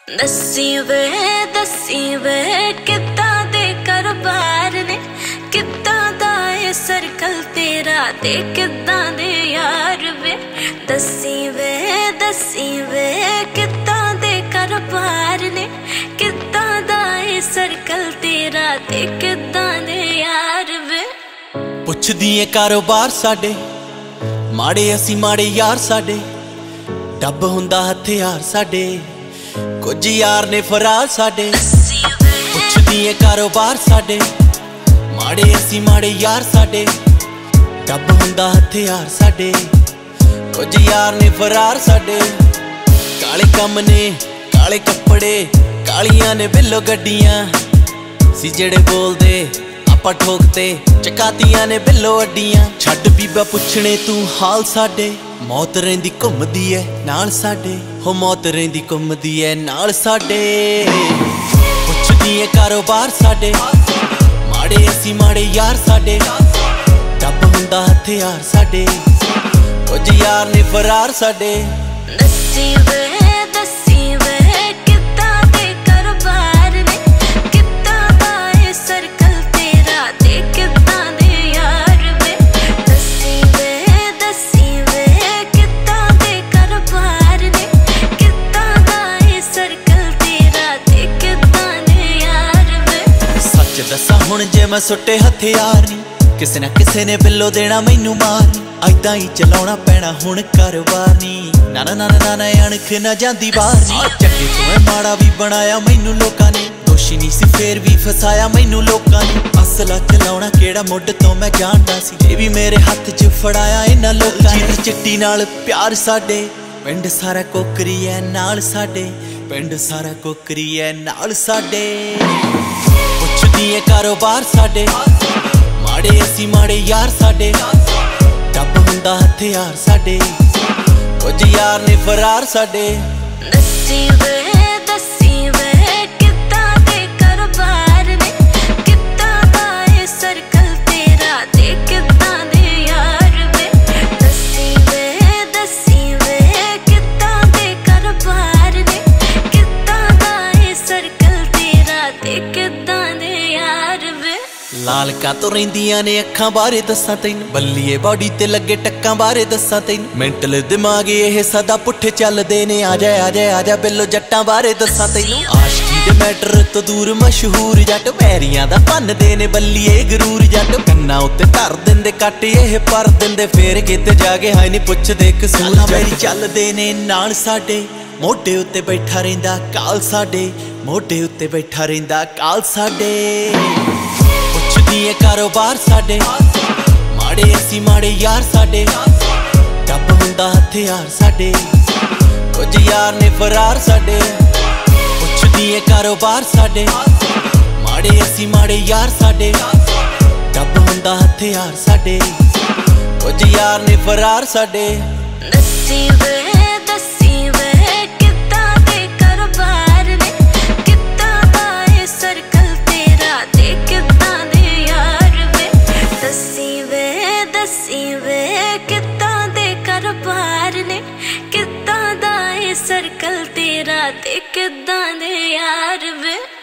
दसी वे कित्तां दे कारोबार ने, कित्तां दा ए सर्कल तेरा ते कित्तां दे यार वे। दसी वे कित्तां दे कारोबार ने, कित्तां दा ए सर्कल तेरा ते कित्तां दे यार वे। पुछदी ए कारोबार साडे माड़े असी माड़े यार साडे, डब हुंदा हथियार साडे, कुछ यार ने फरार साडे। पुछदी ए कारोबार साडे माड़े असी माड़े यार साडे, डब हुंदा हथियार साडे, कुछ यार ने फरार साडे। काले कम ने काले कपड़े, कालियां ने बिल्लो गड्डियां, सी जेड़े बोलदे आपां ठोकते, चकातियां ने बिल्लो अड्डियां। छड्ड बीबा पुछणे तू हाल साडे, मौत रहिंदी घुमदी ऐ नाल साडे, हो मौत रहिंदी घुमदी ऐ नाल साडे। पुछदी ऐ कारोबार साडे माड़े असी माड़े यार साडे, डब हुंदा हथियार साडे, कुछ यार ने फरार साडे। दसी वे कित्तां दे कारोबार ने, कित्तां दा ए सर्कल तेरा ते कित्तां दे यार वे। दसी वे कित्तां दे कारोबार ने, कित्तां दा ए सर्कल तेरा ते कित्तां दे यार वे। सच दसा हुण जे मैं सुट्टे हथियार नी, किसे ना किसे ने बिल्लो देना मैनू मार। ऐदां ही चलाउणा पैना हुण कारोबार नी, नाना नाना नाना अणख ना जांदी बाहर नी। चंगे तो माड़ा भी बनाया मैनू लोकां ने, दोषी नहीं सी फेर भी फसाया मैनू लोकां ने। असला चलाउणा केड़ा मुੱਢ तो मैं जानदा सी, ये भी मेरे हत्थ च फड़ाया इन्हां लोकां ने। चिट्टी नाल प्यार साडे, पिंड सारा कोकरी ऐ नाल साडे, पिंड सारा कोकरी ऐ नाल साडे। पुछदी ऐ कारोबार साडे माड़े असी माड़े यार साडे, डब हुंदा हथियार साडे, कुछ यार ने फरार साडे। दसी वे कित्तां दे कारोबार ने, कित्तां दा ए सर्कल तेरा ते कित्तां दे यार वे। दसी वे कित्तां दे कारोबार ने, कित्तां दा ए सर्कल तेरा ते कित्तां दे यार वे। लालका तो रहिंदियां ने अखां बारे दस्सां तैनूं, बल्लीए बॉडी ते लगे टक्कां बारे दस्सां तैनूं, मेंटल दिमाग ये सदा पुट्ठे चलदे ने। आजा बिल्लो जट्टां बारे दस्सां तैनूं। आशिकी दे मैटर तो दूर मशहूर जट, पैरियां दा भन्नदे ने बल्लीए गरूर जट। कन्नां उत्ते धर दिंदे कट ये पर दिंदे, फेर किते जाके हाय नी पुछदे कसूर। मेरी चलदे ने नाल साडे, मोढे उत्ते बैठा रहिंदा काल साडे, मोढे उत्ते बैठा रहिंदा काल साडे। पुछदी ऐ कारोबार साडे माड़े असी माड़े यार साडे, डब हुंदा हथियार साडे, कुछ यार ने फरार साडे। पुछदी ऐ कारोबार साडे माड़े असी माड़े यार साडे, डब हुंदा हथियार साडे, कुछ यार ने फरार साडे। दसी वे कित्तां दे कारोबार ने, कित्तां दा ए सर्कल तेरा ते कित्तां दे यार वे। दसी वे कित्तां दे कारोबार ने, कित्तां दा ए सर्कल तेरा ते कित्तां दे यार वे।